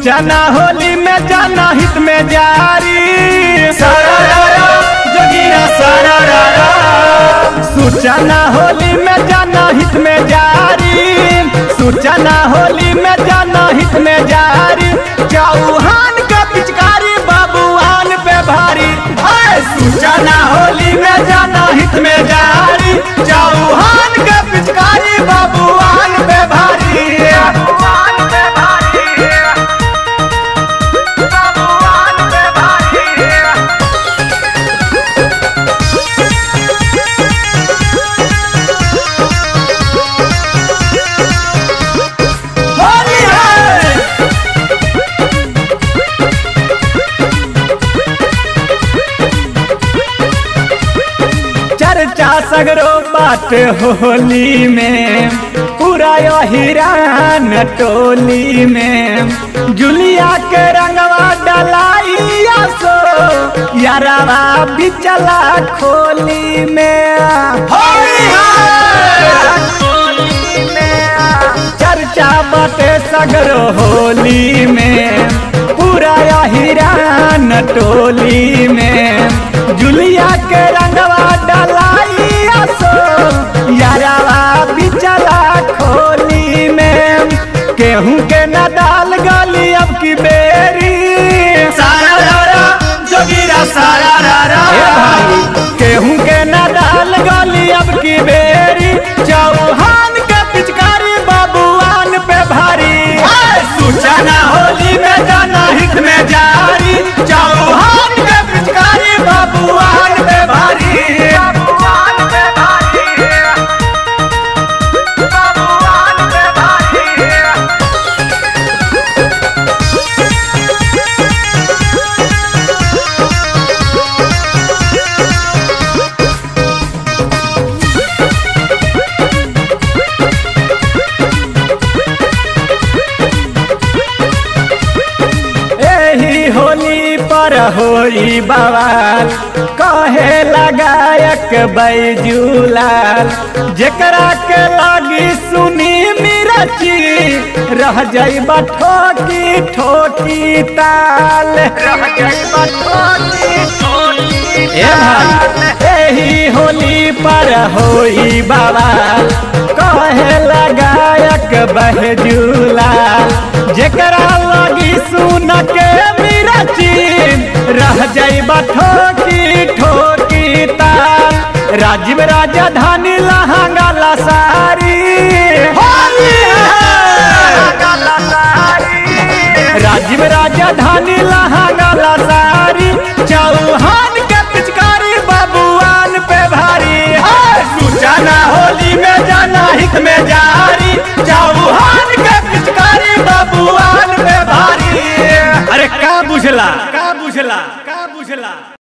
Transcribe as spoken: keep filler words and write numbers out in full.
सूचना होली में जाना हित में जारी जोगिरा सारा सूचना होली में जाना हित में जारी सूचना होली में जाना हित में जारी चौहान का पिचकारी बाबूआन पे भारी सूचना होली में जाना हित में जारी चौहान का पिचकारी बाबूआन पे भारी बाबूआन पे भारी बाबूआन पे भारी होली है चर्चा सगरो बात होली में पूरा हिरान टोली में जुलिया के रंगवा डलाइया सो यारवा बिचला खोली में होली है चर्चा बाटे सगरो होली में पूरा हिरान टोली में जुलिया के रंगवा डलाइया सो यारवा बिचला खोली में केहू के न डाल गली अब की बेरी सारा रारा जोगिरा सारा रारा केहू के न डाल गली अब की बेरी चौहान के पिचकारी बाबूआन पे भारी सूचना होली में जाना हित में जारी चौहान के पिचकारी बाबूआन पे भारी बाबूआन पे भारी बाबूआन पे भारी एही होली पर होई बवाल कहे लगायक बैजूलाल जेकरा के लागी सुनी मिरची रह जाई ठोकी ठोकी ताल रह जाई ठोकी ठोकी ए भाई एही होली पर होई बवाल कहे लगायक बैजूलाल जेकरा लागी सुन के मिरची रह जाई ठोकी ठोकी ताल राजीव राजधानी लहा